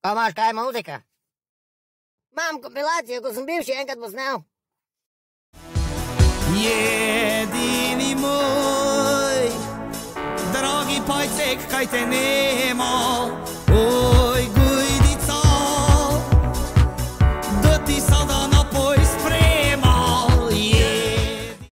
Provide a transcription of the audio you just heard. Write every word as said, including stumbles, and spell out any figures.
Pa imaš kaj muzika? Imam kompilacijo, ko sem bivši enkrat posnel. Jedini moj, dragi pajcek, kaj te nemo,